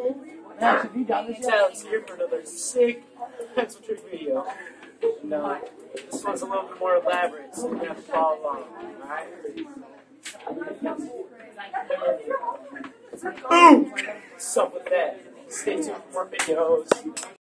Max, have you done this yet? Alex here for another sick pencil trick video. No, this one's a little bit more elaborate, so you're gonna have to follow along. Alright? Boom! What's up with that? Stay tuned for more videos.